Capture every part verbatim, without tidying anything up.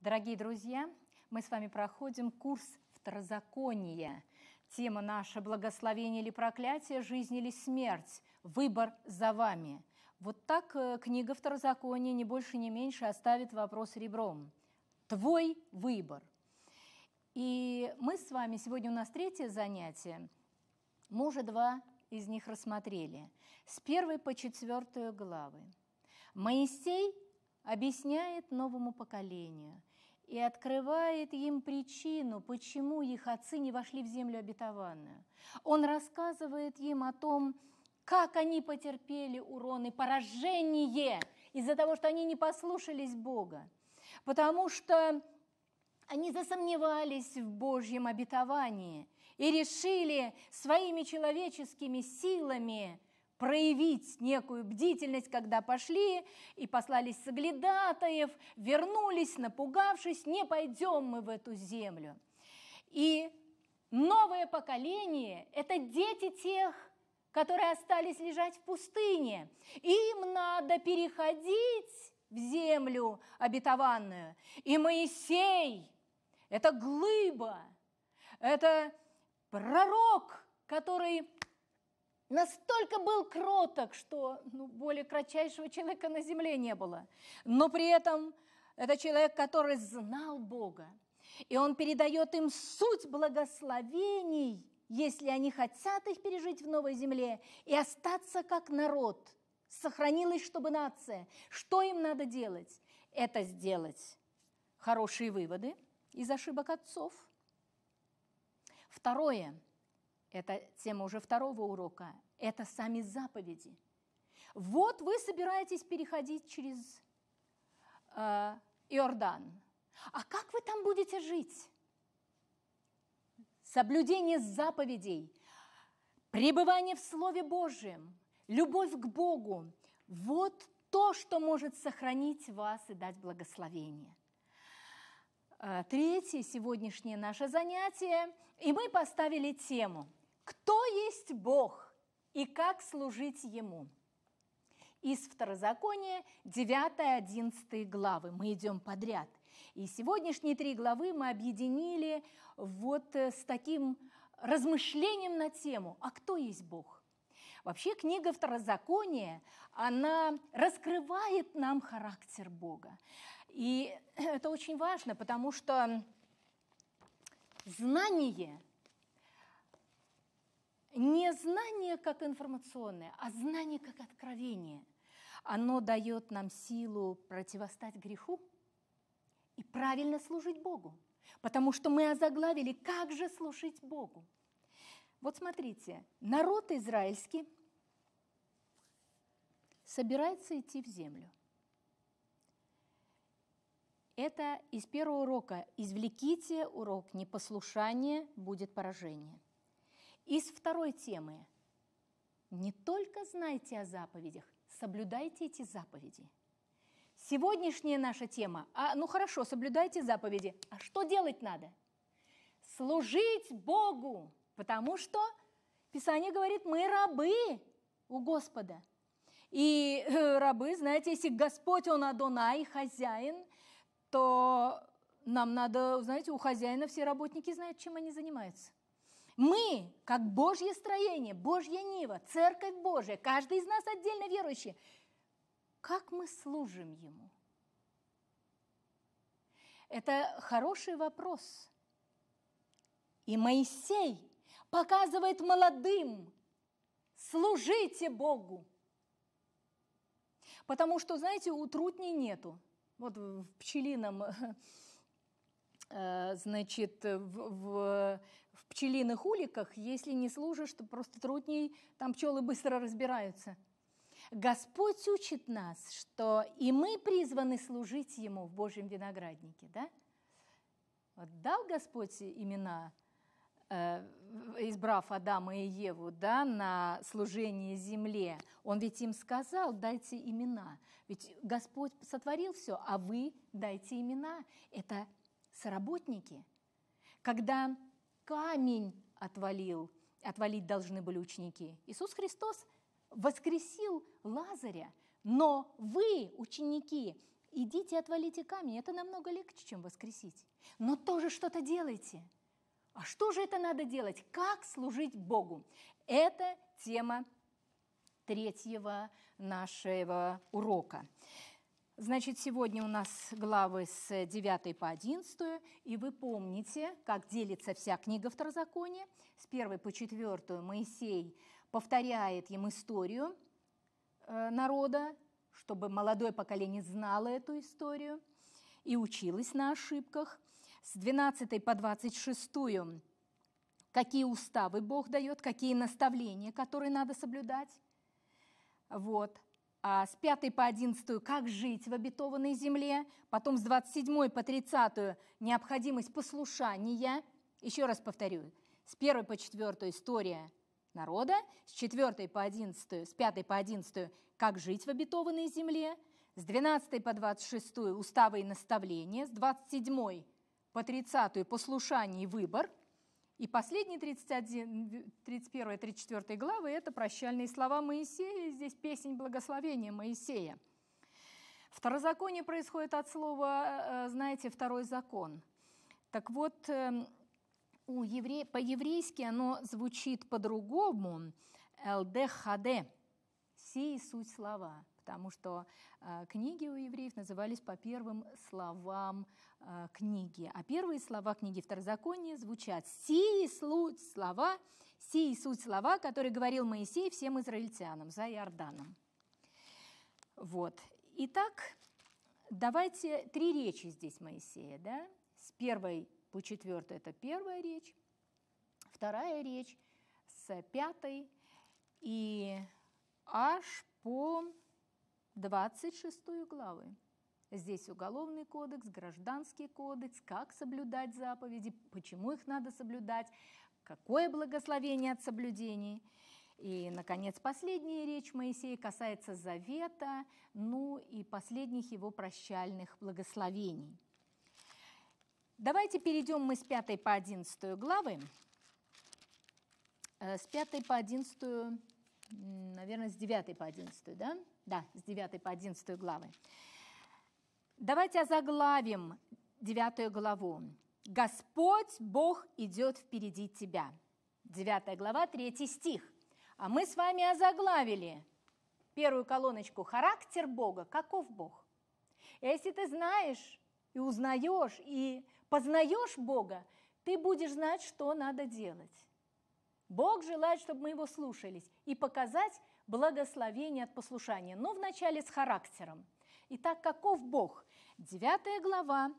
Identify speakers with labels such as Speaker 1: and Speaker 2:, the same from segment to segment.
Speaker 1: Дорогие друзья, мы с вами проходим курс Второзакония. Тема наша – благословение или проклятие, жизнь или смерть, выбор за вами. Вот так книга Второзакония ни больше, ни меньше оставит вопрос ребром. Твой выбор. И мы с вами, сегодня у нас третье занятие, мы уже два из них рассмотрели, с первой по четвертую главы. Моисей объясняет новому поколению и открывает им причину, почему их отцы не вошли в землю обетованную. Он рассказывает им о том, как они потерпели урон и поражение из-за того, что они не послушались Бога, потому что они засомневались в Божьем обетовании и решили своими человеческими силами проявить некую бдительность, когда пошли и послались соглядатаев, вернулись, напугавшись, не пойдем мы в эту землю. И новое поколение – это дети тех, которые остались лежать в пустыне. Им надо переходить в землю обетованную. И Моисей – это глыба, это пророк, который настолько был кроток, что ну, более кратчайшего человека на земле не было. Но при этом это человек, который знал Бога. И он передает им суть благословений, если они хотят их пережить в новой земле и остаться как народ. Сохранилась, чтобы нация. Что им надо делать? Это сделать хорошие выводы из ошибок отцов. Второе. Это тема уже второго урока. Это сами заповеди. Вот вы собираетесь переходить через э, Иордан. А как вы там будете жить? Соблюдение заповедей, пребывание в Слове Божьем, любовь к Богу – вот то, что может сохранить вас и дать благословение. Третье сегодняшнее наше занятие, и мы поставили тему «Кто есть Бог и как служить Ему?» Из Второзакония девятой-одиннадцатой главы. Мы идем подряд. И сегодняшние три главы мы объединили вот с таким размышлением на тему «А кто есть Бог?». Вообще книга Второзакония, она раскрывает нам характер Бога. И это очень важно, потому что знание, не знание как информационное, а знание как откровение, оно дает нам силу противостать греху и правильно служить Богу, потому что мы озаглавили «Как же служить Богу?». Вот смотрите, народ израильский собирается идти в землю. Это из первого урока «Извлеките урок непослушания, будет поражение». Из второй темы «Не только знайте о заповедях, соблюдайте эти заповеди». Сегодняшняя наша тема а, «Ну хорошо, соблюдайте заповеди, а что делать надо?» Служить Богу, потому что Писание говорит, мы рабы у Господа. И э, рабы, знаете, если Господь, Он Адонай, хозяин, то нам надо, знаете, у хозяина все работники знают, чем они занимаются. Мы, как Божье строение, Божья нива, Церковь Божия, каждый из нас отдельно верующий, как мы служим Ему? Это хороший вопрос. И Моисей показывает молодым: служите Богу. Потому что, знаете, у трутней нету. Вот в пчелином, значит, в, в, в пчелиных уликах, если не служишь, то просто трутней, там пчелы быстро разбираются. Господь учит нас, что и мы призваны служить Ему в Божьем винограднике, да? Вот дал Господь имена, избрав Адама и Еву, да, на служение земле, Он ведь им сказал, дайте имена. Ведь Господь сотворил все, а вы дайте имена. Это соработники. Когда камень отвалил, отвалить должны были ученики, Иисус Христос воскресил Лазаря, но вы, ученики, идите, отвалите камень, это намного легче, чем воскресить. Но тоже что-то делайте. А что же это надо делать? Как служить Богу? Это тема третьего нашего урока. Значит, сегодня у нас главы с девятой по одиннадцатую, и вы помните, как делится вся книга Второзакония. С первой по четвертую Моисей повторяет им историю народа, чтобы молодое поколение знало эту историю и училось на ошибках. С двенадцатой по двадцать шестую какие уставы Бог дает, какие наставления, которые надо соблюдать. Вот. А с пятой по одиннадцатую как жить в обетованной земле. Потом с двадцать седьмой по тридцатую необходимость послушания. Еще раз повторю, с первой по четвертую история народа, с четвёртой по одиннадцатую, с пятой по одиннадцатую как жить в обетованной земле, с двенадцатой по двадцать шестую уставы и наставления, с двадцать седьмой по тридцатую послушание и выбор, и последние тридцать первая и тридцать четвёртая главы – это прощальные слова Моисея, здесь песнь благословения Моисея. Второзаконие происходит от слова, знаете, второй закон. Так вот, у евре... по-еврейски оно звучит по-другому – «элдехаде», «сии суть слова», потому что э, книги у евреев назывались по первым словам э, книги. А первые слова книги Второзакония звучат «сии суть слова», «сии суть слова», которые говорил Моисей всем израильтянам за Иорданом. Вот. Итак, давайте три речи здесь Моисея, да? С первой по четвертую – это первая речь, вторая речь с пятой и аж по двадцать шестую главы. Здесь уголовный кодекс, гражданский кодекс, как соблюдать заповеди, почему их надо соблюдать, какое благословение от соблюдений. И, наконец, последняя речь Моисея касается завета, ну и последних его прощальных благословений. Давайте перейдем мы с пятой по одиннадцатую главы. С пятой по одиннадцатую, наверное, с девятой по одиннадцатую, да? Да, с девятой по одиннадцатую главы. Давайте озаглавим девятую главу. «Господь Бог идет впереди тебя». девятая глава, третий стих. А мы с вами озаглавили первую колоночку «Характер Бога». Каков Бог? Если ты знаешь и узнаешь, и познаешь Бога, ты будешь знать, что надо делать. Бог желает, чтобы мы Его слушались и показать благословение от послушания, но вначале с характером. Итак, каков Бог? девятая глава,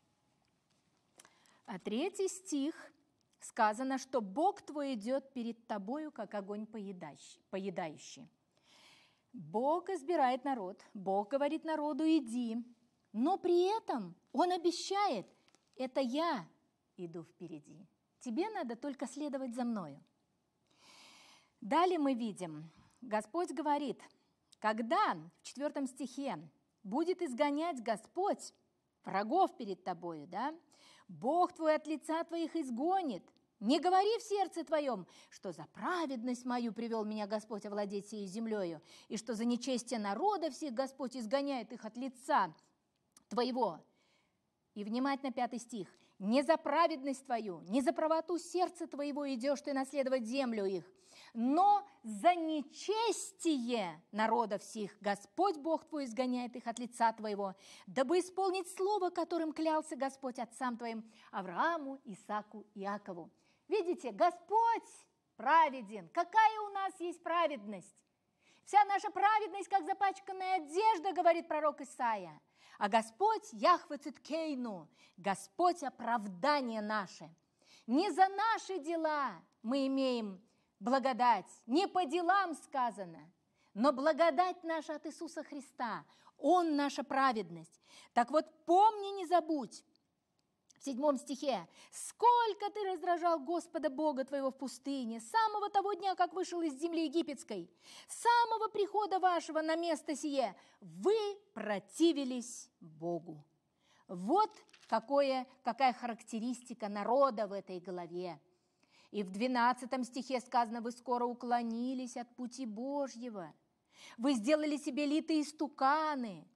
Speaker 1: третий стих, сказано, что Бог твой идет перед тобою, как огонь поедающий. Бог избирает народ, Бог говорит народу «иди», но при этом Он обещает «это я иду впереди, тебе надо только следовать за мною». Далее мы видим, Господь говорит, когда в четвертом стихе будет изгонять Господь врагов перед тобою, да, Бог твой от лица твоих изгонит. Не говори в сердце твоем, что за праведность мою привел меня Господь овладеть сей землею, и что за нечестие народа всех Господь изгоняет их от лица твоего. И внимательно пятый стих. Не за праведность твою, не за правоту сердца твоего идешь ты наследовать землю их, но за нечестие народов сих Господь Бог твой изгоняет их от лица твоего, дабы исполнить слово, которым клялся Господь отцам твоим Аврааму, Исааку и Иакову. Видите, Господь праведен. Какая у нас есть праведность? Вся наша праведность, как запачканная одежда, говорит пророк Исаия. А Господь Яхве Циткейну, Господь оправдание наше. Не за наши дела мы имеем благодать, не по делам сказано, но благодать наша от Иисуса Христа, Он наша праведность. Так вот, помни, не забудь, в седьмом стихе, «Сколько ты раздражал Господа Бога твоего в пустыне, с самого того дня, как вышел из земли египетской, с самого прихода вашего на место сие, вы противились Богу». Вот какое, какая характеристика народа в этой главе. И в двенадцатом стихе сказано, «Вы скоро уклонились от пути Божьего, вы сделали себе литые истуканы». В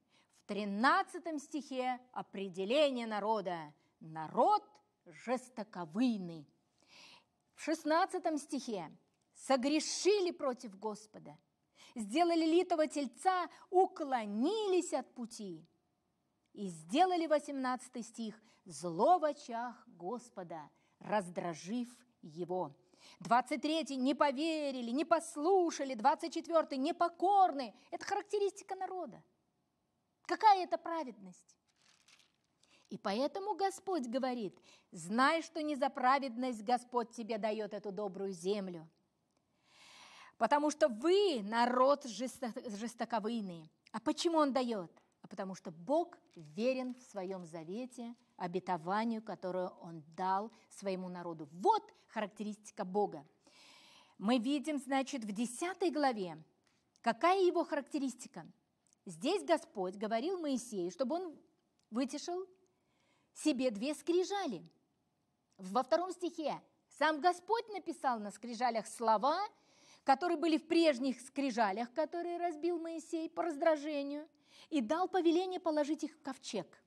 Speaker 1: тринадцатом стихе определение народа. Народ жестоковыйный. В шестнадцатом стихе согрешили против Господа, сделали литого тельца, уклонились от пути и сделали, восемнадцатый стих, зло в очах Господа, раздражив его. двадцать третий не поверили, не послушали, двадцать четвёртый непокорны. Это характеристика народа. Какая это праведность? И поэтому Господь говорит: знай, что не за праведность Господь тебе дает эту добрую землю, потому что вы народ жестоковыйный. А почему Он дает? А потому что Бог верен в своем завете, обетованию, которое Он дал своему народу. Вот характеристика Бога. Мы видим, значит, в десятой главе, какая его характеристика. Здесь Господь говорил Моисею, чтобы он вытешил себе две скрижали. Во втором стихе сам Господь написал на скрижалях слова, которые были в прежних скрижалях, которые разбил Моисей по раздражению, и дал повеление положить их в ковчег.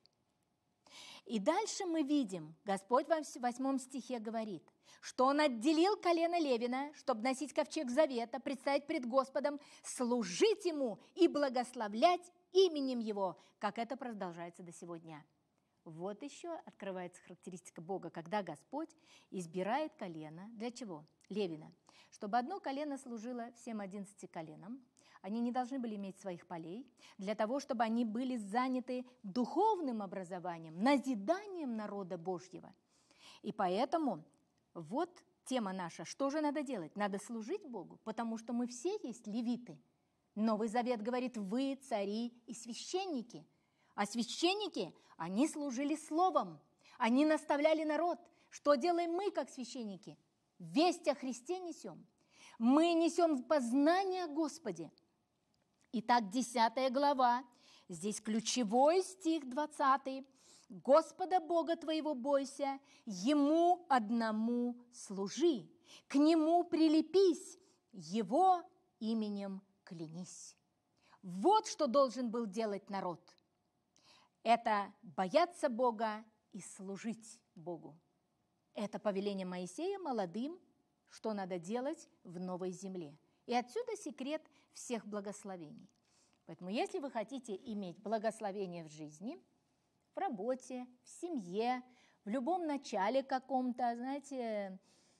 Speaker 1: И дальше мы видим, Господь в восьмом стихе говорит, что Он отделил колено Левина, чтобы носить ковчег завета, предстоять пред Господом, служить Ему и благословлять именем Его, как это продолжается до сего дня. Вот еще открывается характеристика Бога, когда Господь избирает колено. Для чего? Левина. Чтобы одно колено служило всем одиннадцати коленам. Они не должны были иметь своих полей, для того, чтобы они были заняты духовным образованием, назиданием народа Божьего. И поэтому вот тема наша. Что же надо делать? Надо служить Богу, потому что мы все есть левиты. Новый Завет говорит: вы цари и священники. А священники, они служили словом, они наставляли народ. Что делаем мы, как священники? Весть о Христе несем. Мы несем познание о Господе. Итак, десятая глава, здесь ключевой стих двадцатый. «Господа Бога твоего бойся, Ему одному служи, к Нему прилепись, Его именем клянись». Вот что должен был делать народ. Это бояться Бога и служить Богу. Это повеление Моисея молодым, что надо делать в новой земле. И отсюда секрет всех благословений. Поэтому, если вы хотите иметь благословение в жизни, в работе, в семье, в любом начале каком-то, знаете,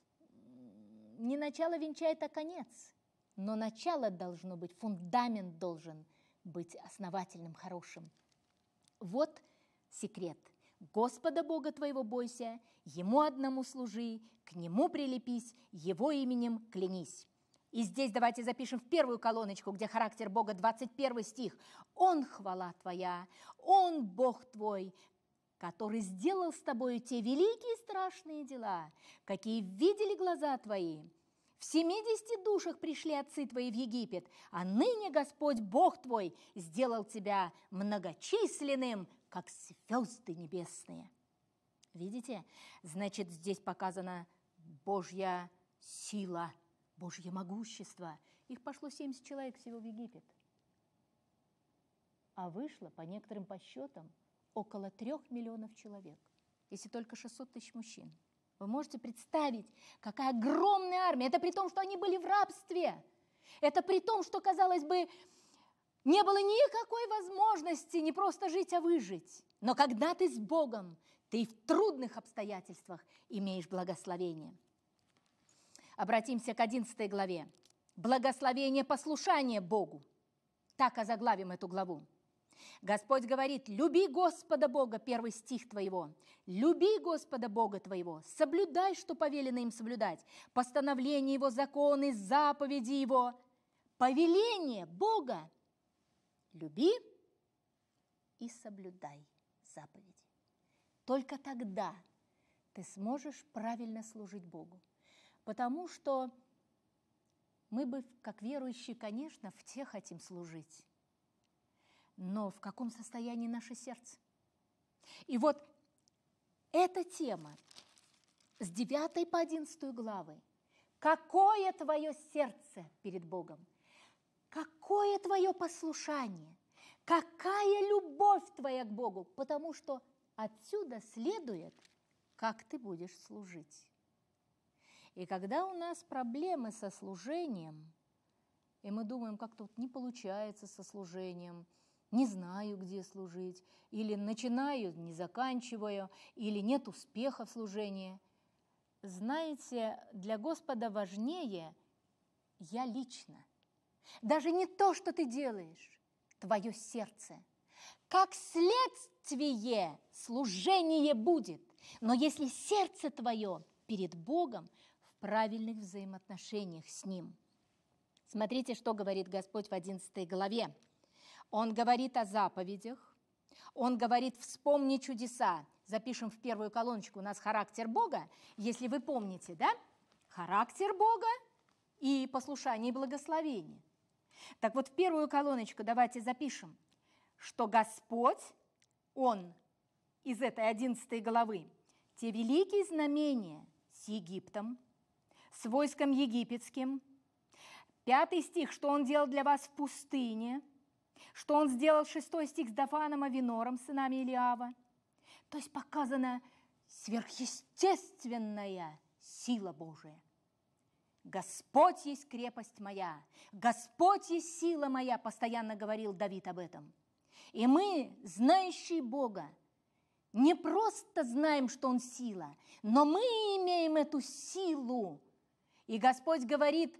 Speaker 1: не начало венчает, а конец. Но начало должно быть, фундамент должен быть основательным, хорошим. Вот секрет. Господа Бога твоего бойся, Ему одному служи, к Нему прилепись, Его именем клянись. И здесь давайте запишем в первую колоночку, где характер Бога, двадцать первый стих. «Он хвала твоя, Он Бог твой, который сделал с тобою те великие и страшные дела, какие видели глаза твои. В семидесяти душах пришли отцы твои в Египет, а ныне Господь Бог твой сделал тебя многочисленным, как звезды небесные». Видите? Значит, здесь показана Божья сила, Божье могущество. Их пошло семьдесят человек всего в Египет. А вышло, по некоторым подсчетам, около трех миллионов человек, если только шестьсот тысяч мужчин. Вы можете представить, какая огромная армия. Это при том, что они были в рабстве. Это при том, что, казалось бы, не было никакой возможности не просто жить, а выжить. Но когда ты с Богом, ты в трудных обстоятельствах имеешь благословение. Обратимся к одиннадцатой главе. Благословение послушания Богу. Так озаглавим эту главу. Господь говорит: «Люби Господа Бога», первый стих твоего. «Люби Господа Бога твоего, соблюдай, что повелено им соблюдать, постановления Его, законы, заповеди Его». Повеление Бога. Люби и соблюдай заповеди. Только тогда ты сможешь правильно служить Богу. Потому что мы бы, как верующие, конечно, все хотим служить. Но в каком состоянии наше сердце? И вот эта тема с девятой по одиннадцатую главы. Какое твое сердце перед Богом? Какое твое послушание? Какая любовь твоя к Богу? Потому что отсюда следует, как ты будешь служить. И когда у нас проблемы со служением, и мы думаем, как-то вот не получается со служением, не знаю, где служить, или начинаю, не заканчиваю, или нет успеха в служении. Знаете, для Господа важнее я лично. Даже не то, что ты делаешь, твое сердце. Как следствие служение будет, но если сердце твое перед Богом в правильных взаимоотношениях с Ним. Смотрите, что говорит Господь в одиннадцатой главе. Он говорит о заповедях, Он говорит «вспомни чудеса». Запишем в первую колоночку у нас характер Бога, если вы помните, да? Характер Бога и послушание и благословение. Так вот, в первую колоночку давайте запишем, что Господь, Он из этой одиннадцатой главы, те великие знамения с Египтом, с войском египетским. Пятый стих, что Он делал для вас в пустыне, что Он сделал, шестой стих, с Дафаном Авинором, сынами Илиава. То есть показана сверхъестественная сила Божия. «Господь есть крепость моя, Господь есть сила моя», постоянно говорил Давид об этом. И мы, знающие Бога, не просто знаем, что Он сила, но мы имеем эту силу. И Господь говорит,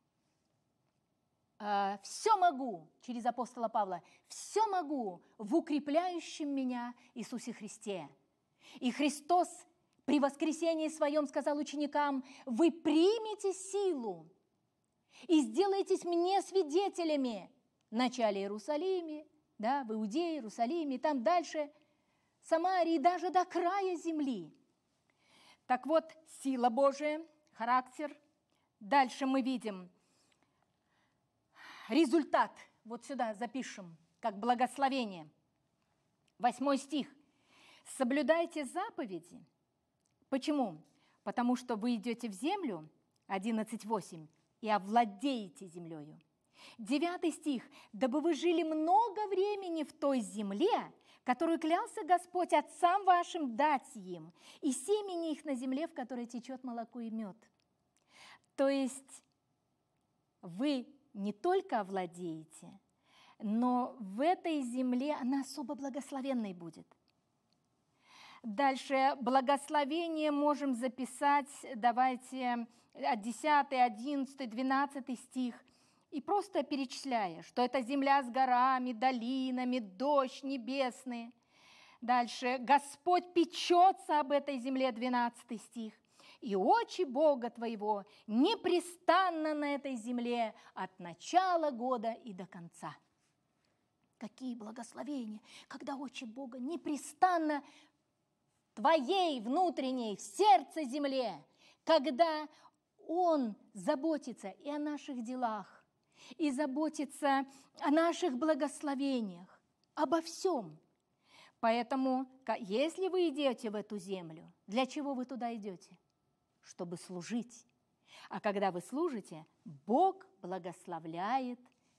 Speaker 1: «Все могу», через апостола Павла, «все могу в укрепляющем меня Иисусе Христе». И Христос при воскресении Своем сказал ученикам, «Вы примете силу и сделаетесь мне свидетелями в начале Иерусалиме, да, в Иудее, Иерусалиме, там дальше, Самарии, даже до края земли». Так вот, сила Божия, характер. Дальше мы видим результат. Вот сюда запишем, как благословение. Восьмой стих. «Соблюдайте заповеди». Почему? Потому что вы идете в землю, одиннадцать восемь, и овладеете землею. Девятый стих. «Дабы вы жили много времени в той земле, которую клялся Господь отцам вашим дать им, и семени их на земле, в которой течет молоко и мед». То есть вы не только овладеете, но в этой земле она особо благословенной будет. Дальше благословение можем записать, давайте, десятый, одиннадцатый, двенадцатый стих, и просто перечисляя, что это земля с горами, долинами, дождь небесный. Дальше Господь печется об этой земле, двенадцатый стих. «И очи Бога твоего непрестанно на этой земле от начала года и до конца». Какие благословения, когда очи Бога непрестанно твоей внутренней, в сердце земле, когда Он заботится и о наших делах, и заботится о наших благословениях, обо всем. Поэтому, если вы идете в эту землю, для чего вы туда идете? Чтобы служить. А когда вы служите, Бог благословляет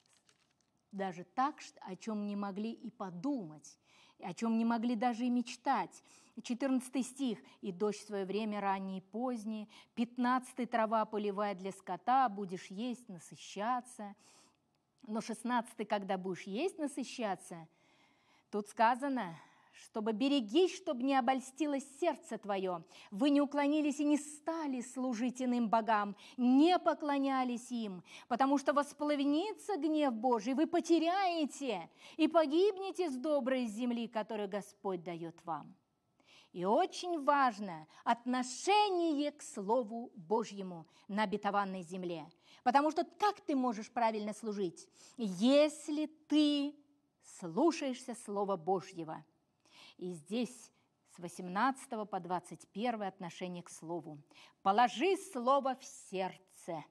Speaker 1: даже так, о чем не могли и подумать, о чем не могли даже и мечтать. четырнадцатый стих. «И дождь в свое время ранний и поздний». пятнадцатый. «Трава полевая для скота, будешь есть, насыщаться». Но шестнадцатый. «Когда будешь есть, насыщаться», тут сказано, чтобы берегись, чтобы не обольстилось сердце твое. Вы не уклонились и не стали служить иным богам, не поклонялись им, потому что воспламенится гнев Божий, вы потеряете и погибнете с доброй земли, которую Господь дает вам. И очень важно отношение к Слову Божьему на обетованной земле, потому что как ты можешь правильно служить, если ты слушаешься Слова Божьего? И здесь с восемнадцатого по двадцать первое отношение к Слову. «Положи Слово в сердце,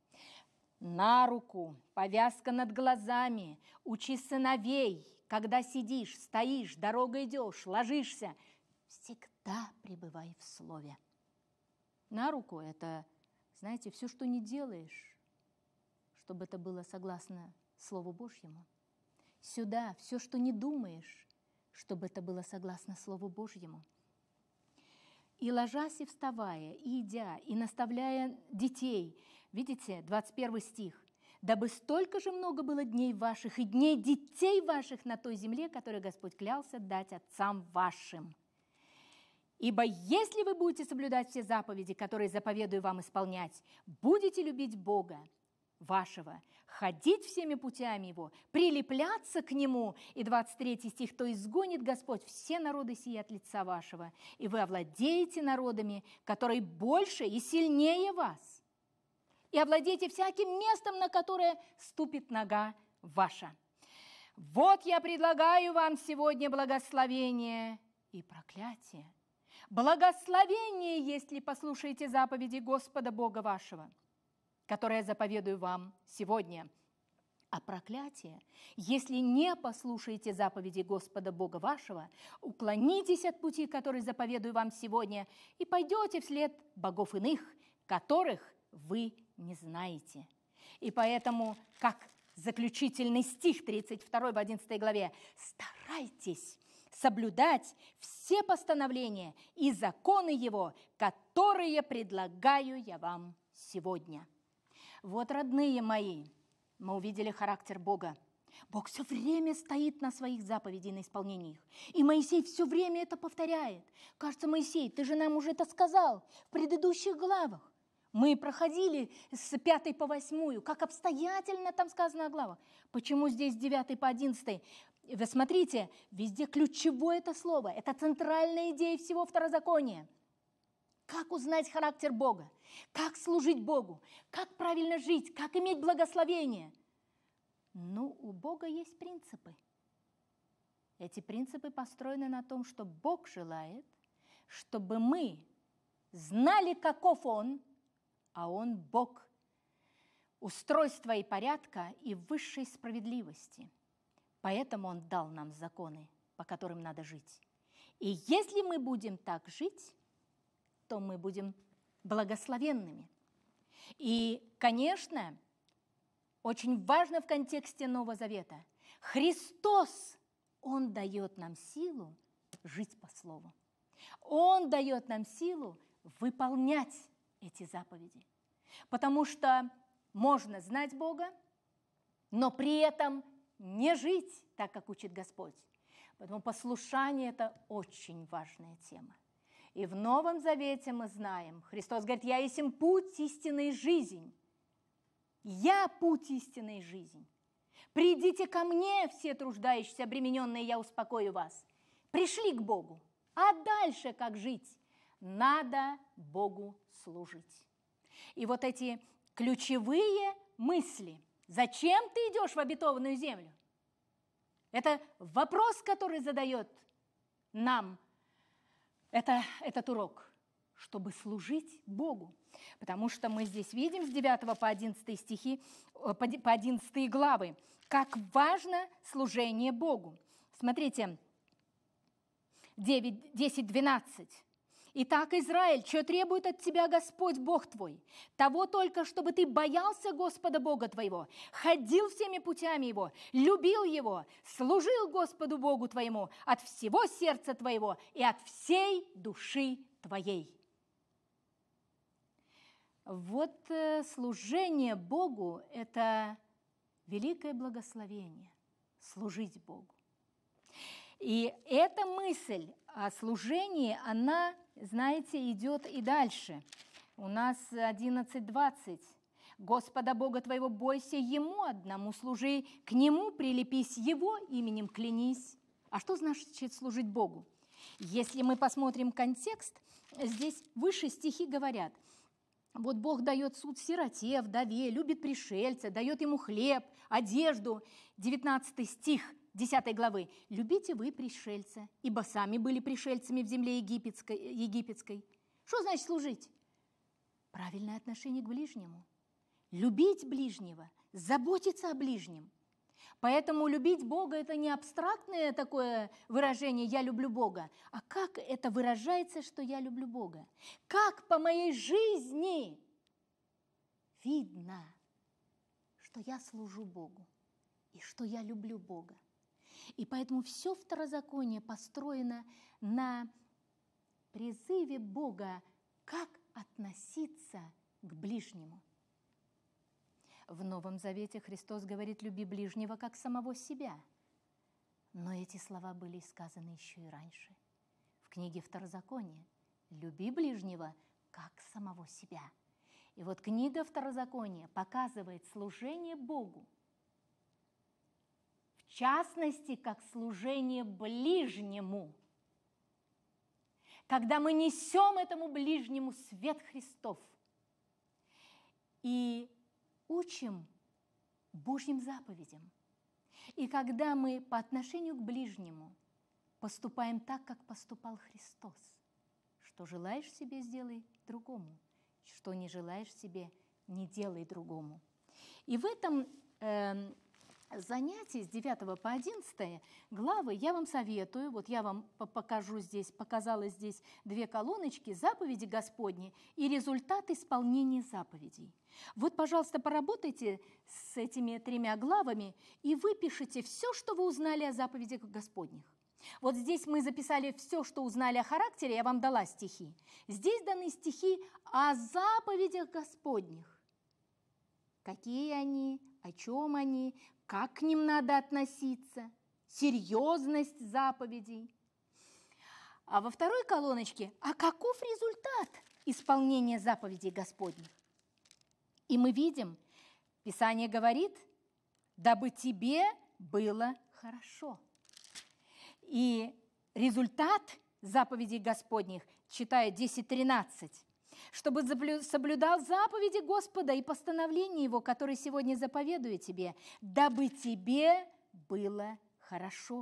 Speaker 1: на руку, повязка над глазами, учи сыновей, когда сидишь, стоишь, дорогой идешь, ложишься, всегда пребывай в Слове». На руку – это, знаете, все, что не делаешь, чтобы это было согласно Слову Божьему. сюда все, что не думаешь, чтобы это было согласно Слову Божьему. И ложась, и вставая, и идя, и наставляя детей. Видите, двадцать первый стих. «Дабы столько же много было дней ваших и дней детей ваших на той земле, которую Господь клялся дать отцам вашим. Ибо если вы будете соблюдать все заповеди, которые заповедую вам исполнять, будете любить Бога вашего, ходить всеми путями Его, прилепляться к Нему». И двадцать третий стих. «То изгонит Господь все народы сии от лица вашего, и вы овладеете народами, которые больше и сильнее вас, и овладеете всяким местом, на которое ступит нога ваша. Вот я предлагаю вам сегодня благословение и проклятие. Благословение, если послушаете заповеди Господа Бога вашего, которые я заповедую вам сегодня. А проклятие, если не послушаете заповеди Господа Бога вашего, уклонитесь от пути, который заповедую вам сегодня, и пойдете вслед богов иных, которых вы не знаете». И поэтому, как заключительный стих тридцать второй в одиннадцатой главе, «Старайтесь соблюдать все постановления и законы Его, которые предлагаю я вам сегодня». Вот, родные мои, мы увидели характер Бога. Бог все время стоит на своих заповедях, на исполнении их. И Моисей все время это повторяет. Кажется, Моисей, ты же нам уже это сказал в предыдущих главах. Мы проходили с пятой по восьмую, как обстоятельно там сказано о главах. Почему здесь с девятой по одиннадцатой? Вы смотрите, везде ключевое это слово. Это центральная идея всего второзакония. Как узнать характер Бога? Как служить Богу? Как правильно жить? Как иметь благословение? Ну, у Бога есть принципы. Эти принципы построены на том, что Бог желает, чтобы мы знали, каков Он, а Он Бог устройства и порядка и высшей справедливости. Поэтому Он дал нам законы, по которым надо жить. И если мы будем так жить, то мы будем благословенными. И, конечно, очень важно в контексте Нового Завета, Христос, Он дает нам силу жить по Слову. Он дает нам силу выполнять эти заповеди. Потому что можно знать Бога, но при этом не жить так, как учит Господь. Поэтому послушание – это очень важная тема. И в Новом Завете мы знаем, Христос говорит, «Я есть путь истинной жизни». Я путь истинной жизни. «Придите ко мне, все труждающиеся, обремененные, я успокою вас». Пришли к Богу. А дальше как жить? Надо Богу служить. И вот эти ключевые мысли. Зачем ты идешь в обетованную землю? Это вопрос, который задает нам это, этот урок, чтобы служить Богу. Потому что мы здесь видим с девятого по одиннадцатый стихи, по одиннадцатой главы, как важно служение Богу. Смотрите, девять, десять, двенадцать. «Итак, Израиль, что требует от тебя Господь Бог твой? Того только, чтобы ты боялся Господа Бога твоего, ходил всеми путями Его, любил Его, служил Господу Богу твоему от всего сердца твоего и от всей души твоей». Вот служение Богу – это великое благословение – служить Богу. И эта мысль о служении, она, знаете, идет и дальше. У нас одиннадцать двадцать. «Господа Бога твоего бойся Ему одному, служи, к Нему прилепись, Его именем клянись». А что значит служить Богу? Если мы посмотрим контекст, здесь выше стихи говорят, вот Бог дает суд сироте, вдове, любит пришельца, дает ему хлеб, одежду. девятнадцатый стих десятой главы. «Любите вы пришельца, ибо сами были пришельцами в земле египетской». египетской». Что значит служить? Правильное отношение к ближнему. Любить ближнего, заботиться о ближнем. Поэтому любить Бога – это не абстрактное такое выражение «я люблю Бога», а как это выражается, что я люблю Бога? Как по моей жизни видно, что я служу Богу и что я люблю Бога? И поэтому все второзаконие построено на призыве Бога, как относиться к ближнему. В Новом Завете Христос говорит: «Люби ближнего, как самого себя». Но эти слова были сказаны еще и раньше. В книге Второзакония: «Люби ближнего, как самого себя». И вот книга Второзакония показывает служение Богу, в частности, как служение ближнему. Когда мы несем этому ближнему свет Христов и учим Божьим заповедям. И когда мы по отношению к ближнему поступаем так, как поступал Христос: что желаешь себе, сделай другому, что не желаешь себе, не делай другому. И в этом э, занятии с девятого по одиннадцатое главы я вам советую, вот я вам покажу здесь, показала здесь две колоночки: заповеди Господни и результат исполнения заповедей. Вот, пожалуйста, поработайте с этими тремя главами и выпишите все, что вы узнали о заповедях Господних. Вот здесь мы записали все, что узнали о характере, я вам дала стихи. Здесь даны стихи о заповедях Господних. Какие они, о чем они, как к ним надо относиться, серьезность заповедей. А во второй колоночке: а каков результат исполнения заповедей Господних? И мы видим, Писание говорит: дабы тебе было хорошо. И результат заповедей Господних, читая десять тринадцать, чтобы соблюдал заповеди Господа и постановления Его, которые сегодня заповедую тебе, дабы тебе было хорошо.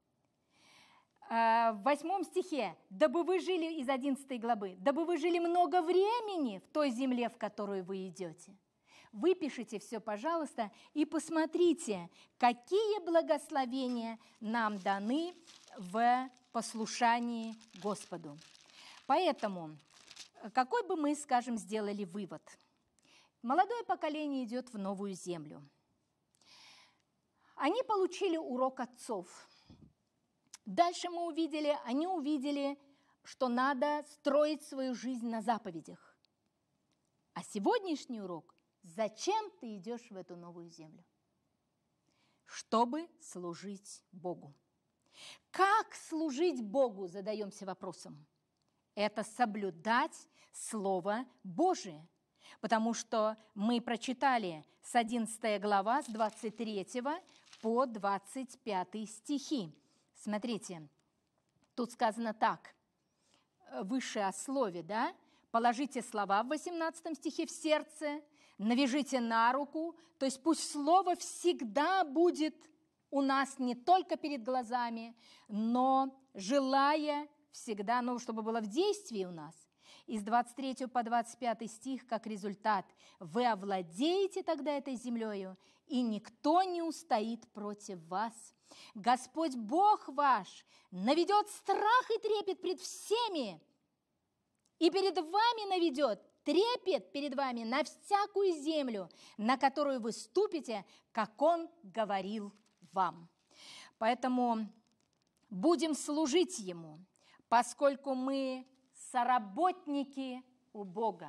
Speaker 1: В восьмом стихе: дабы вы жили, из одиннадцатой главы, дабы вы жили много времени в той земле, в которую вы идете. Выпишите все, пожалуйста, и посмотрите, какие благословения нам даны в послушании Господу. Поэтому, какой бы мы, скажем, сделали вывод? Молодое поколение идет в новую землю. Они получили урок отцов. Дальше мы увидели, они увидели, что надо строить свою жизнь на заповедях. А сегодняшний урок: зачем ты идешь в эту новую землю? Чтобы служить Богу. Как служить Богу, задаемся вопросом. Это соблюдать Слово Божие. Потому что мы прочитали с одиннадцатой глава, с двадцать третьего по двадцать пятый стихи. Смотрите, тут сказано так, выше о слове, да? Положите слова в восемнадцатом стихе в сердце, навяжите на руку, то есть пусть слово всегда будет у нас не только перед глазами, но желая всегда, ну, чтобы было в действии у нас. Из двадцать третьего по двадцать пятый стих, как результат: вы овладеете тогда этой землею, и никто не устоит против вас. Господь Бог ваш наведет страх и трепет пред всеми, и перед вами наведет трепет перед вами на всякую землю, на которую вы ступите, как Он говорил вам. Поэтому будем служить Ему, поскольку мы соработники у Бога.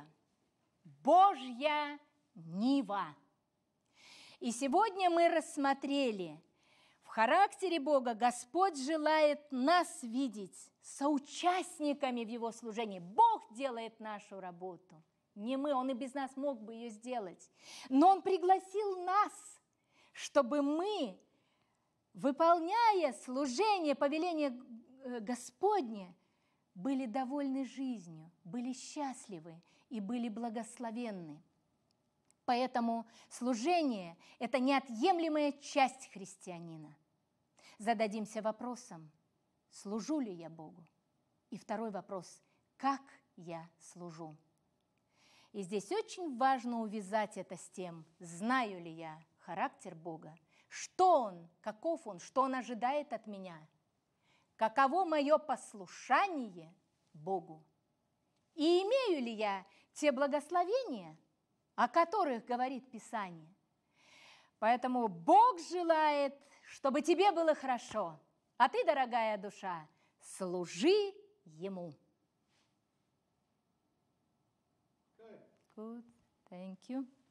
Speaker 1: Божья нива. И сегодня мы рассмотрели, в характере Бога Господь желает нас видеть соучастниками в Его служении. Бог делает нашу работу, не мы, Он и без нас мог бы ее сделать. Но Он пригласил нас, чтобы мы, выполняя служение, повеление Господне, были довольны жизнью, были счастливы и были благословенны. Поэтому служение – это неотъемлемая часть христианина. Зададимся вопросом: служу ли я Богу? И второй вопрос: как я служу? И здесь очень важно увязать это с тем, знаю ли я характер Бога, что Он, каков Он, что Он ожидает от меня, каково мое послушание Богу, и имею ли я те благословения, о которых говорит Писание. Поэтому Бог желает, чтобы тебе было хорошо. А ты, дорогая душа, служи ему. Good. Thank you.